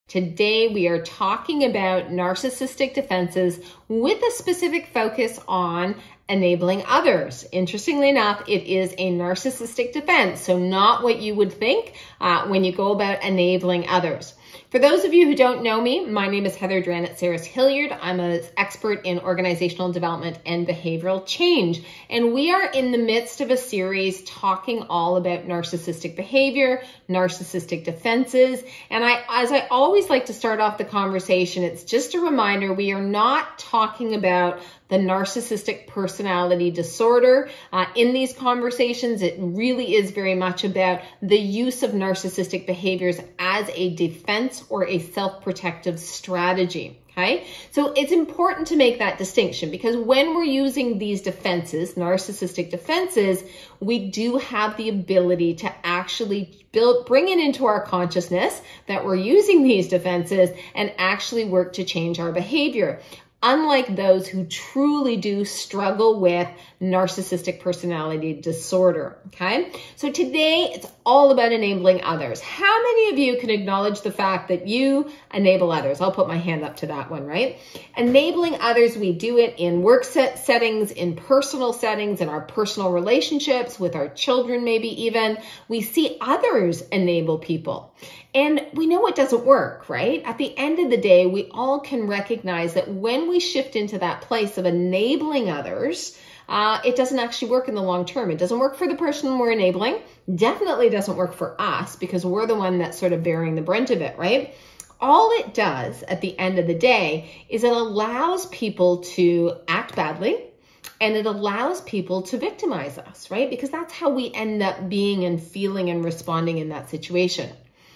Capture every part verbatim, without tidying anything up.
Today, we are talking about narcissistic defenses with a specific focus on enabling others. Interestingly enough, it is a narcissistic defense, so not what you would think uh, when you go about enabling others. For those of you who don't know me, my name is Heather Dranitsaris-Hilliard. I'm an expert in organizational development and behavioral change. And we are in the midst of a series talking all about narcissistic behavior, narcissistic defenses. And I, as I always like to start off the conversation, it's just a reminder, we are not talking about the narcissistic personality disorder. Uh, in these conversations, it really is very much about the use of narcissistic behaviors as a defense or a self-protective strategy. Okay, so it's important to make that distinction because when we're using these defenses, narcissistic defenses, we do have the ability to actually build, bring it into our consciousness that we're using these defenses and actually work to change our behavior. Unlike those who truly do struggle with narcissistic personality disorder, okay? So today, it's all about enabling others. How many of you can acknowledge the fact that you enable others? I'll put my hand up to that one, right? Enabling others, we do it in work set settings, in personal settings, in our personal relationships, with our children maybe even. We see others enable people. And we know it doesn't work, right? At the end of the day, we all can recognize that when we shift into that place of enabling others, uh, it doesn't actually work in the long term. It doesn't work for the person we're enabling. Definitely doesn't work for us because we're the one that's sort of bearing the brunt of it, right? All it does at the end of the day is it allows people to act badly. And it allows people to victimize us, right? Because that's how we end up being and feeling and responding in that situation.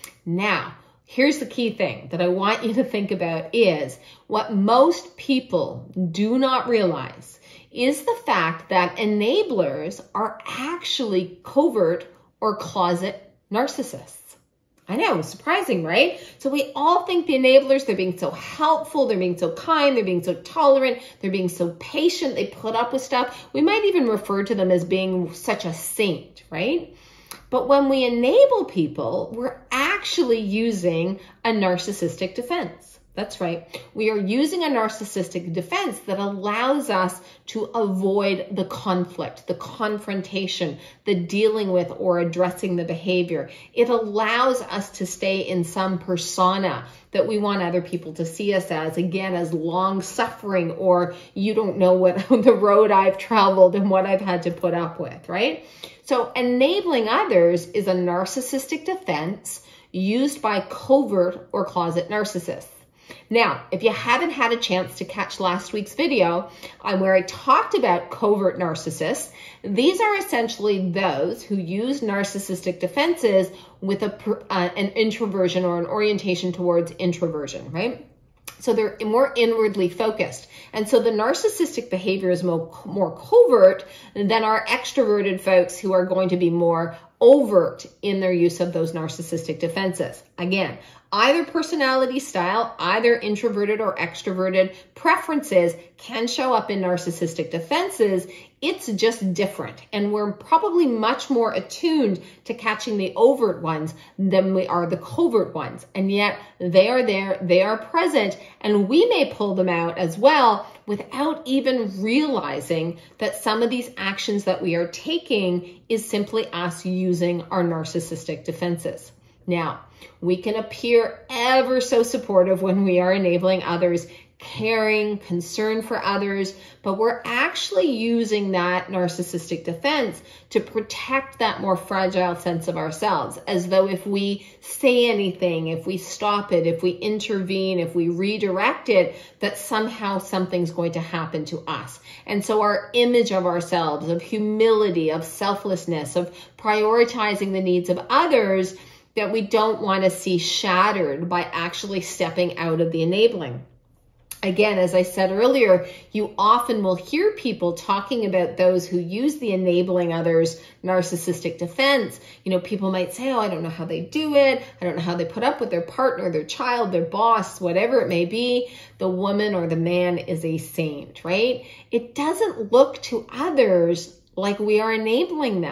Now, here's the key thing that I want you to think about is what most people do not realize is the fact that enablers are actually covert or closet narcissists. I know, surprising, right? So we all think the enablers, they're being so helpful, they're being so kind, they're being so tolerant, they're being so patient, they put up with stuff. We might even refer to them as being such a saint, right? But when we enable people, we're actually using a narcissistic defense. That's right. We are using a narcissistic defense that allows us to avoid the conflict, the confrontation, the dealing with or addressing the behavior. It allows us to stay in some persona that we want other people to see us as, again, as long-suffering, or you don't know what the road I've traveled and what I've had to put up with, right? So enabling others is a narcissistic defense used by covert or closet narcissists. Now, if you haven't had a chance to catch last week's video uh, where I talked about covert narcissists, these are essentially those who use narcissistic defenses with a, uh, an introversion or an orientation towards introversion, right? So they're more inwardly focused. And so the narcissistic behavior is more, more covert than our extroverted folks who are going to be more overt in their use of those narcissistic defenses. Again, either personality style, either introverted or extroverted preferences can show up in narcissistic defenses. It's just different. And we're probably much more attuned to catching the overt ones than we are the covert ones. And yet they are there, they are present, and we may pull them out as well without even realizing that some of these actions that we are taking is simply us using our narcissistic defenses. Now, we can appear ever so supportive when we are enabling others, caring, concern for others, but we're actually using that narcissistic defense to protect that more fragile sense of ourselves, as though if we say anything, if we stop it, if we intervene, if we redirect it, that somehow something's going to happen to us. And so our image of ourselves, of humility, of selflessness, of prioritizing the needs of others, that we don't want to see shattered by actually stepping out of the enabling. Again, as I said earlier, you often will hear people talking about those who use the enabling others narcissistic defense. You know, people might say, oh, I don't know how they do it. I don't know how they put up with their partner, their child, their boss, whatever it may be. The woman or the man is a saint, right? It doesn't look to others like we are enabling them.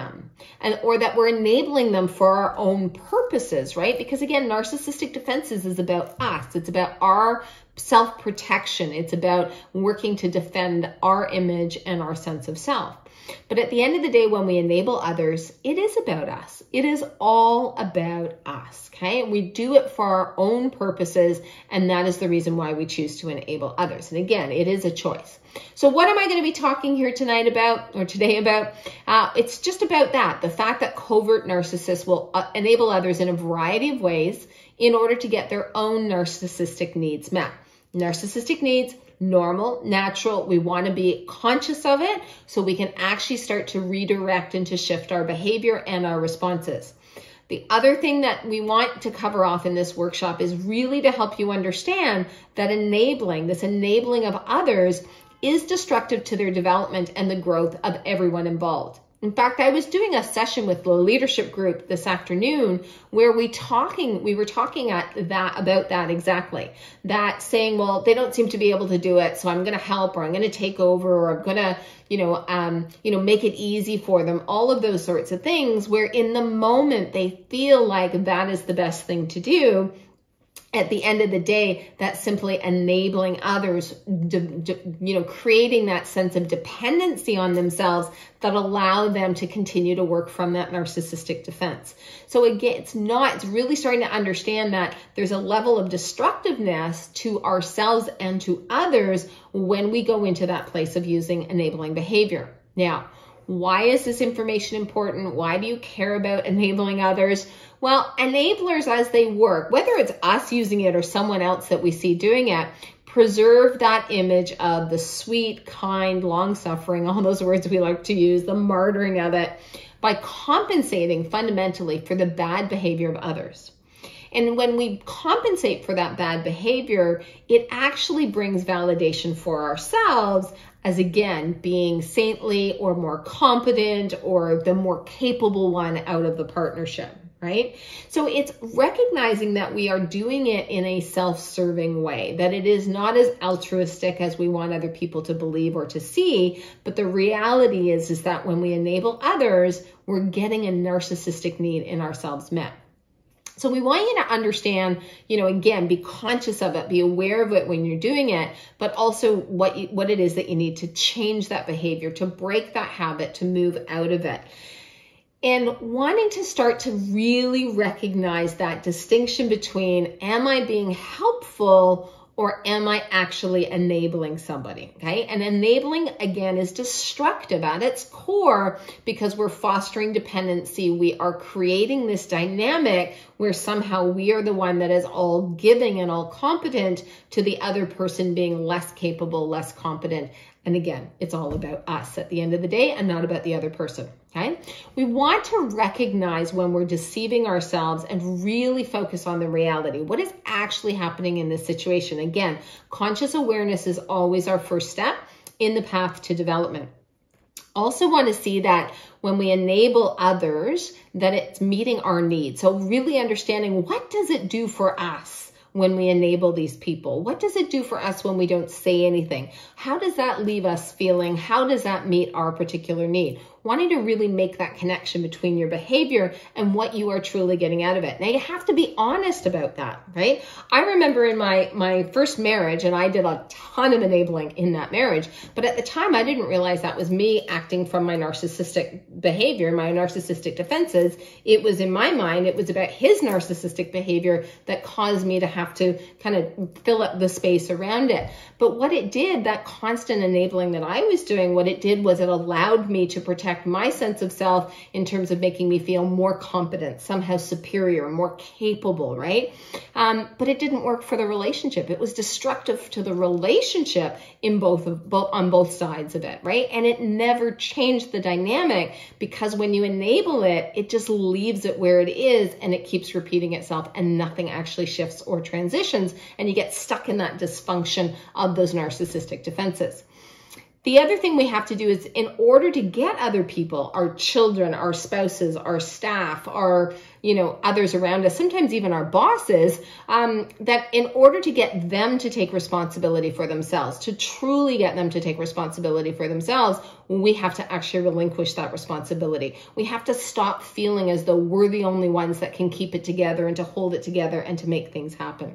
and or that we're enabling them for our own purposes, right? Because again, narcissistic defenses is about us. It's about our self-protection. It's about working to defend our image and our sense of self. But at the end of the day, when we enable others, it is about us. It is all about us, okay? We do it for our own purposes, and that is the reason why we choose to enable others. And again, it is a choice. So what am I going to be talking here tonight about, or today about? Uh, it's just about that, the fact that covert narcissists will uh, enable others in a variety of ways in order to get their own narcissistic needs met. Narcissistic needs, normal, natural. We want to be conscious of it so we can actually start to redirect and to shift our behavior and our responses. The other thing that we want to cover off in this workshop is really to help you understand that enabling, this enabling of others, is destructive to their development and the growth of everyone involved. In fact, I was doing a session with the leadership group this afternoon where we talking, we were talking at that about that exactly. That saying, well, they don't seem to be able to do it, so I'm going to help, or I'm going to take over, or I'm going to, you know, um, you know, make it easy for them. All of those sorts of things where in the moment they feel like that is the best thing to do. At the end of the day, that's simply enabling others, de, de, you know, creating that sense of dependency on themselves that allow them to continue to work from that narcissistic defense. So again, it's not, it's really starting to understand that there's a level of destructiveness to ourselves and to others when we go into that place of using enabling behavior. Now, why is this information important? Why do you care about enabling others? Well, enablers as they work, whether it's us using it or someone else that we see doing it, preserve that image of the sweet, kind, long-suffering, all those words we like to use, the martyring of it, by compensating fundamentally for the bad behavior of others. And when we compensate for that bad behavior, it actually brings validation for ourselves as, again, being saintly or more competent or the more capable one out of the partnership, right? So it's recognizing that we are doing it in a self-serving way, that it is not as altruistic as we want other people to believe or to see, but the reality is, is that when we enable others, we're getting a narcissistic need in ourselves met. So we want you to understand, you know, again, be conscious of it, be aware of it when you're doing it, but also what you, what it is that you need to change that behavior, to break that habit, to move out of it. And wanting to start to really recognize that distinction between, am I being helpful or am I actually enabling somebody, okay? And enabling, again, is destructive at its core because we're fostering dependency. We are creating this dynamic where somehow we are the one that is all giving and all competent to the other person being less capable, less competent. And again, it's all about us at the end of the day and not about the other person, okay? We want to recognize when we're deceiving ourselves and really focus on the reality. What is actually happening in this situation? Again, conscious awareness is always our first step in the path to development. Also want to see that when we enable others, that it's meeting our needs. So really understanding, what does it do for us when we enable these people? What does it do for us when we don't say anything? How does that leave us feeling? How does that meet our particular need? Wanting to really make that connection between your behavior and what you are truly getting out of it. Now, you have to be honest about that, right? I remember in my, my first marriage, and I did a ton of enabling in that marriage, but at the time I didn't realize that was me acting from my narcissistic behavior, my narcissistic defenses. It was, in my mind, it was about his narcissistic behavior that caused me to have to kind of fill up the space around it. But what it did, that constant enabling that I was doing, what it did was it allowed me to protect my sense of self in terms of making me feel more competent, somehow superior, more capable, right? Um, but it didn't work for the relationship. It was destructive to the relationship in both of both on both sides of it, right? And it never changed the dynamic because when you enable it, it just leaves it where it is and it keeps repeating itself and nothing actually shifts or transitions, and you get stuck in that dysfunction of those narcissistic defenses. The other thing we have to do is, in order to get other people, our children, our spouses, our staff, our, you know, others around us, sometimes even our bosses, um, that in order to get them to take responsibility for themselves, to truly get them to take responsibility for themselves, we have to actually relinquish that responsibility. We have to stop feeling as though we're the only ones that can keep it together and to hold it together and to make things happen.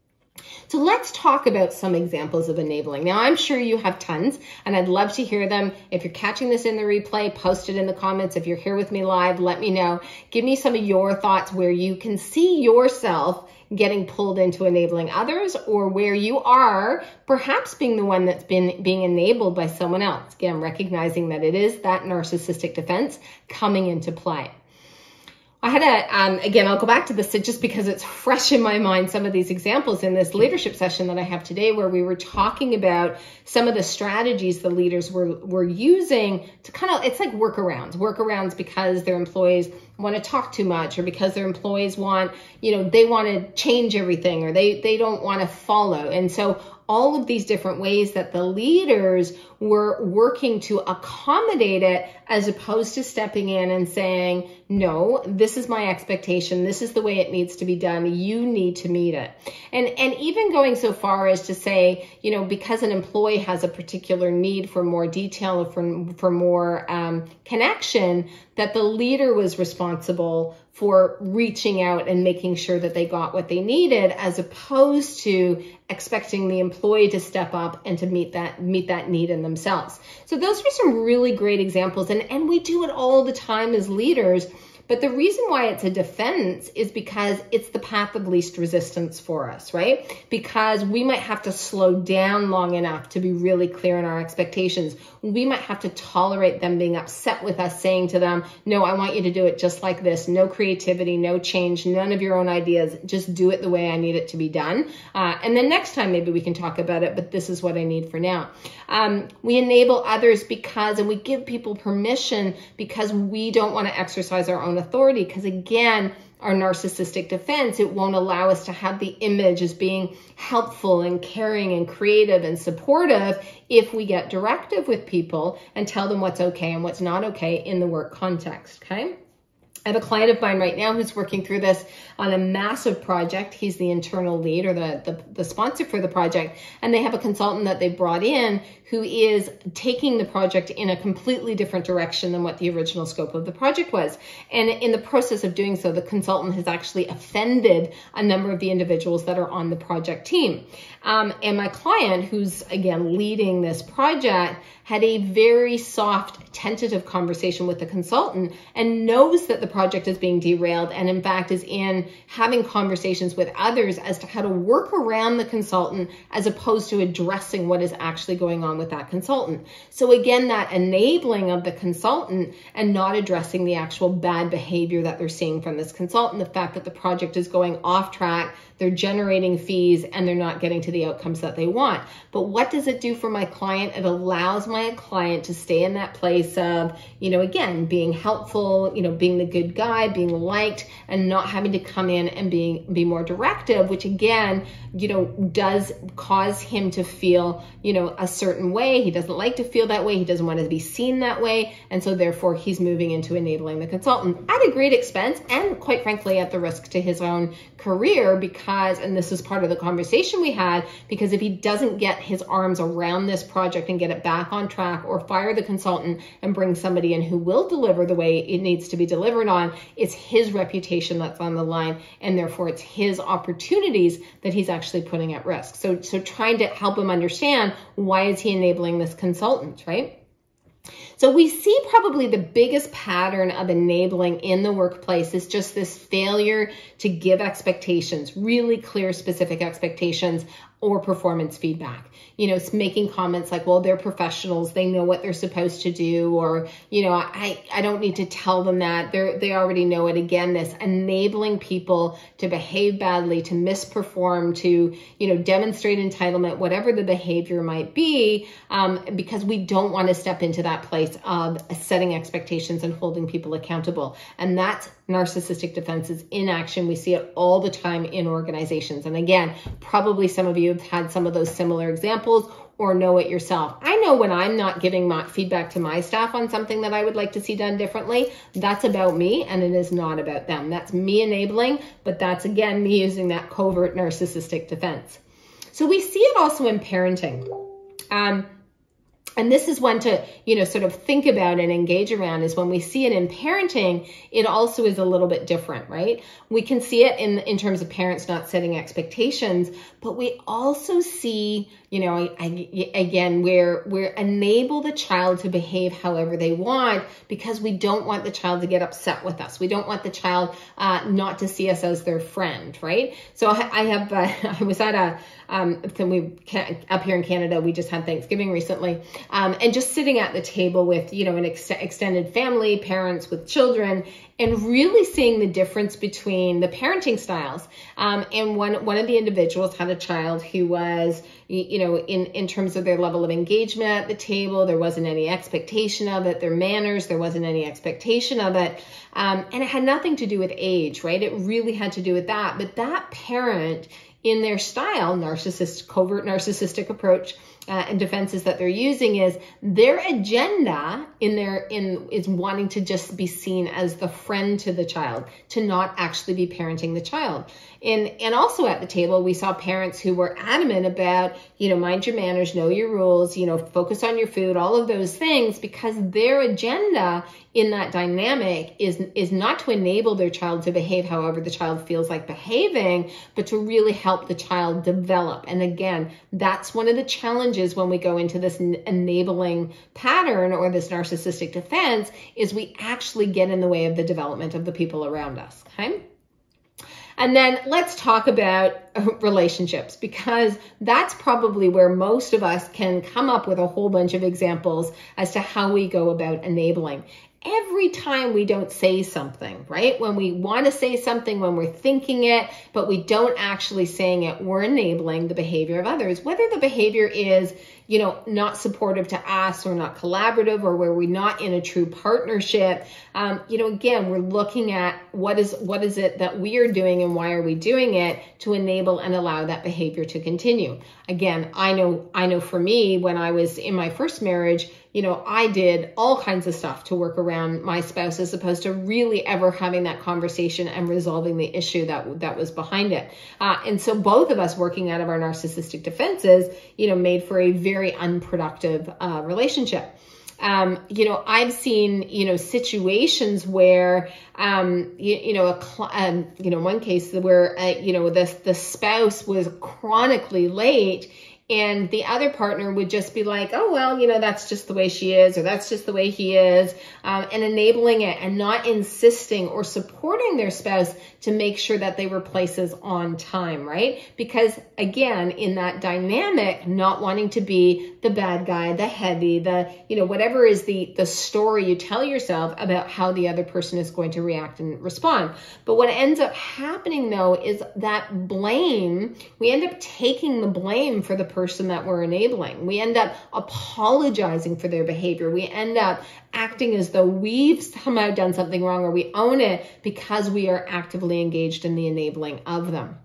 So let's talk about some examples of enabling. Now, I'm sure you have tons, and I'd love to hear them. If you're catching this in the replay, post it in the comments. If you're here with me live, let me know. Give me some of your thoughts where you can see yourself getting pulled into enabling others, or where you are perhaps being the one that's been being enabled by someone else. Again, recognizing that it is that narcissistic defense coming into play. I had a, um, again, I'll go back to this just because it's fresh in my mind, some of these examples in this leadership session that I have today, where we were talking about some of the strategies the leaders were, were using to kind of, it's like workarounds, workarounds because their employees want to talk too much, or because their employees want, you know, they want to change everything, or they, they don't want to follow. And so all of these different ways that the leaders were working to accommodate it, as opposed to stepping in and saying, no, this is my expectation. This is the way it needs to be done. You need to meet it. And, and even going so far as to say, you know, because an employee has a particular need for more detail, or for, for more um, connection, that the leader was responsible for reaching out and making sure that they got what they needed, as opposed to expecting the employee to step up and to meet that meet that need in themselves. So those are some really great examples, and, and we do it all the time as leaders. But the reason why it's a defense is because it's the path of least resistance for us, right? Because we might have to slow down long enough to be really clear in our expectations. We might have to tolerate them being upset with us, saying to them, no, I want you to do it just like this. No creativity, no change, none of your own ideas. Just do it the way I need it to be done. Uh, and then next time, maybe we can talk about it, but this is what I need for now. Um, we enable others because, and we give people permission because we don't want to exercise our own authority, because again, our narcissistic defense, it won't allow us to have the image as being helpful and caring and creative and supportive if we get directive with people and tell them what's okay and what's not okay in the work context, okay? I have a client of mine right now who's working through this on a massive project. He's the internal lead, or the, the, the sponsor for the project. And they have a consultant that they brought in who is taking the project in a completely different direction than what the original scope of the project was. And in the process of doing so, the consultant has actually offended a number of the individuals that are on the project team. Um, and my client, who's again leading this project, had a very soft, tentative conversation with the consultant and knows that the project is being derailed, and in fact is in having conversations with others as to how to work around the consultant, as opposed to addressing what is actually going on with that consultant. So again, that enabling of the consultant and not addressing the actual bad behavior that they're seeing from this consultant, the fact that the project is going off track, they're generating fees, and they're not getting to the outcomes that they want. But what does it do for my client? It allows my client to stay in that place of, you know, again, being helpful, you know, being the good guy, being liked, and not having to come in and being be more directive, which again, you know, does cause him to feel, you know, a certain way. He doesn't like to feel that way. He doesn't want to be seen that way. And so therefore he's moving into enabling the consultant at a great expense, and quite frankly, at the risk to his own career, because, and this is part of the conversation we had, because if he doesn't get his arms around this project and get it back on track, or fire the consultant and bring somebody in who will deliver the way it needs to be delivered on, it's his reputation that's on the line, and therefore it's his opportunities that he's actually putting at risk. So, so trying to help him understand, why is he enabling this consultant, right? So we see probably the biggest pattern of enabling in the workplace is just this failure to give expectations, really clear, specific expectations, or performance feedback. You know, it's making comments like, well, they're professionals, they know what they're supposed to do, or, you know, I, I don't need to tell them that, they're, they already know it. Again, this enabling people to behave badly, to misperform, to, you know, demonstrate entitlement, whatever the behavior might be, um, because we don't want to step into that place of setting expectations and holding people accountable. And that's narcissistic defenses in action. We see it all the time in organizations. And again, probably some of you have had some of those similar examples, or know it yourself. I know when I'm not giving my feedback to my staff on something that I would like to see done differently, that's about me and it is not about them. That's me enabling, but that's again me using that covert narcissistic defense. So we see it also in parenting. Um, And this is one to, you know, sort of think about and engage around, is when we see it in parenting, it also is a little bit different, right? We can see it in, in terms of parents not setting expectations, but we also see, you know, I, I, again, where we're enable the child to behave however they want because we don't want the child to get upset with us. We don't want the child uh, not to see us as their friend, right? So I, I have, uh, I was at a, Um, so we up here in Canada, we just had Thanksgiving recently, um, and just sitting at the table with, you know, an ex extended family, parents with children, and really seeing the difference between the parenting styles. Um, and one, one of the individuals had a child who was, you know, in, in terms of their level of engagement at the table, there wasn't any expectation of it, their manners, there wasn't any expectation of it. Um, and it had nothing to do with age, right? It really had to do with that. But that parent, in their style, narcissist, covert narcissistic approach uh, and defenses that they're using, is their agenda in their in is wanting to just be seen as the friend to the child, to not actually be parenting the child. And and also at the table, we saw parents who were adamant about, you know, mind your manners, know your rules, you know, focus on your food, all of those things, because their agenda in that dynamic is is not to enable their child to behave however the child feels like behaving, but to really help the child develop. And again, that's one of the challenges when we go into this enabling pattern or this narcissistic defense, is we actually get in the way of the development of the people around us, okay? And then let's talk about relationships, because that's probably where most of us can come up with a whole bunch of examples as to how we go about enabling. Every time we don't say something, right? When we want to say something, when we're thinking it, but we don't actually saying it, we're enabling the behavior of others. Whether the behavior is, you know, not supportive to us or not collaborative, or where we're not in a true partnership, um, you know, again, we're looking at what is what is it that we are doing and why are we doing it to enable and allow that behavior to continue. Again, I know, I know for me, when I was in my first marriage, you know, I did all kinds of stuff to work around my spouse, as opposed to really ever having that conversation and resolving the issue that that was behind it. Uh, and so both of us working out of our narcissistic defenses, you know, made for a very unproductive uh, relationship. Um, you know, I've seen, you know, situations where, um, you, you know, a, um, you know, one case where, uh, you know, the, the spouse was chronically late, and the other partner would just be like, oh, well, you know, that's just the way she is, or that's just the way he is, um, and enabling it and not insisting or supporting their spouse to make sure that they were places on time, right? Because again, in that dynamic, not wanting to be the bad guy, the heavy, the, you know, whatever is the, the story you tell yourself about how the other person is going to react and respond. But what ends up happening though is that blame, we end up taking the blame for the person that we're enabling. We end up apologizing for their behavior. We end up acting as though we've somehow done something wrong, or we own it because we are actively engaged in the enabling of them.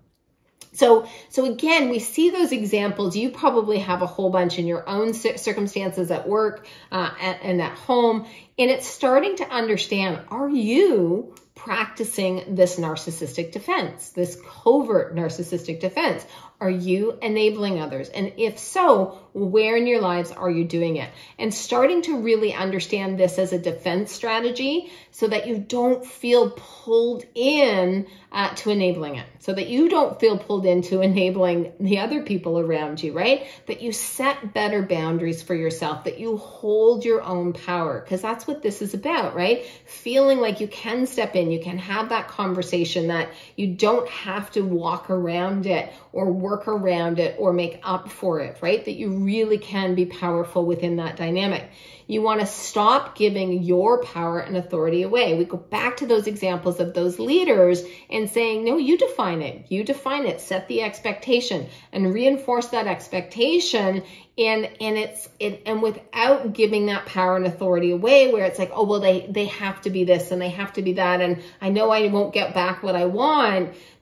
So, so again, we see those examples. You probably have a whole bunch in your own circumstances at work uh, and at home. And it's starting to understand, are you practicing this narcissistic defense, this covert narcissistic defense? Are you enabling others? And if so, where in your lives are you doing it? And starting to really understand this as a defense strategy so that you don't feel pulled in uh, to enabling it, so that you don't feel pulled into enabling the other people around you, right? That you set better boundaries for yourself, that you hold your own power, because that's what this is about, right? Feeling like you can step in, you can have that conversation, that you don't have to walk around it or work around it or make up for it, right? That you really can be powerful within that dynamic. You want to stop giving your power and authority away. We go back to those examples of those leaders and saying, no, you define it. You define it. Set the expectation and reinforce that expectation. And, and it's, it, and without giving that power and authority away, where it's like, oh, well, they, they have to be this and they have to be that. And I know I won't get back what I want.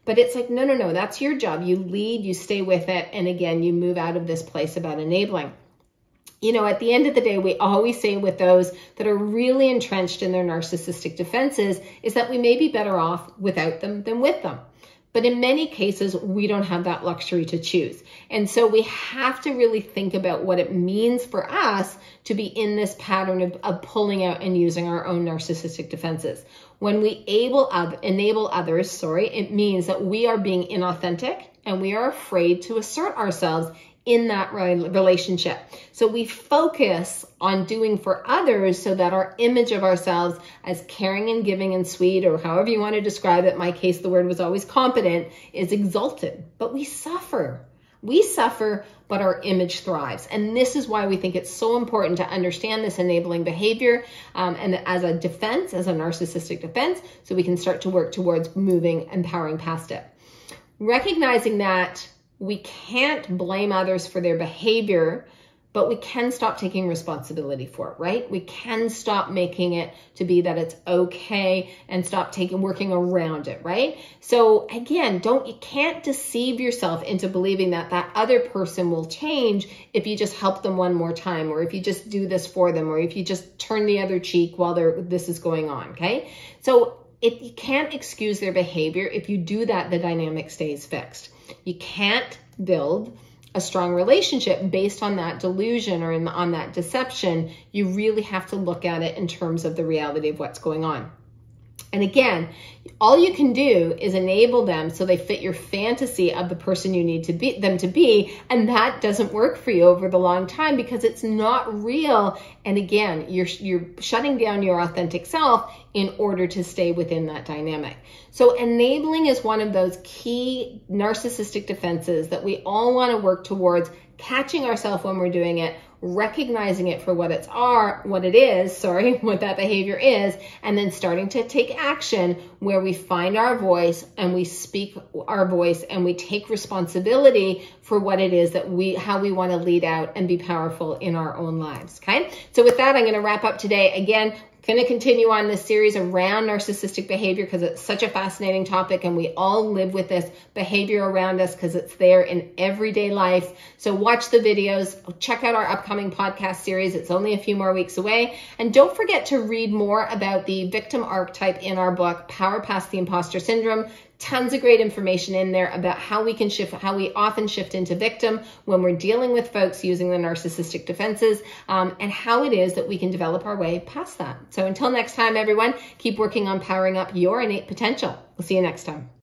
But it's like, no, no, no, that's your job. You lead, you stay with it. And again, you move out of this place about enabling. You know, at the end of the day, we always say with those that are really entrenched in their narcissistic defenses is that we may be better off without them than with them. But in many cases, we don't have that luxury to choose. And so we have to really think about what it means for us to be in this pattern of, of pulling out and using our own narcissistic defenses. When we able, enable others, sorry, it means that we are being inauthentic and we are afraid to assert ourselves in that relationship. So we focus on doing for others so that our image of ourselves as caring and giving and sweet, or however you want to describe it, in my case, the word was always competent, is exalted. But we suffer. We suffer, but our image thrives. And this is why we think it's so important to understand this enabling behavior um, and as a defense, as a narcissistic defense, so we can start to work towards moving, empowering past it. Recognizing that we can't blame others for their behavior, but we can stop taking responsibility for it, right? We can stop making it to be that it's okay and stop taking working around it, right? So again, don't you can't deceive yourself into believing that that other person will change if you just help them one more time, or if you just do this for them, or if you just turn the other cheek while they're this is going on, okay? So if you can't excuse their behavior, if you do that, the dynamic stays fixed. You can't build a strong relationship based on that delusion or in, on that deception. You really have to look at it in terms of the reality of what's going on. And again, all you can do is enable them so they fit your fantasy of the person you need to be them to be, and that doesn't work for you over the long time because it's not real. And again, you're you're shutting down your authentic self in order to stay within that dynamic. So enabling is one of those key narcissistic defenses that we all want to work towards catching ourselves when we're doing it, recognizing it for what it's are, what it is, sorry, what that behavior is, and then starting to take action where we find our voice and we speak our voice and we take responsibility for what it is that we, how we want to lead out and be powerful in our own lives. Okay. So with that, I'm going to wrap up today. Again, going to continue on this series around narcissistic behavior because it's such a fascinating topic and we all live with this behavior around us because it's there in everyday life. So watch the videos, check out our upcoming podcast series. It's only a few more weeks away. And don't forget to read more about the victim archetype in our book, Power Past the Imposter Syndrome. Tons of great information in there about how we can shift, how we often shift into victim when we're dealing with folks using the narcissistic defenses, um, and how it is that we can develop our way past that. So until next time, everyone, keep working on powering up your innate potential. We'll see you next time.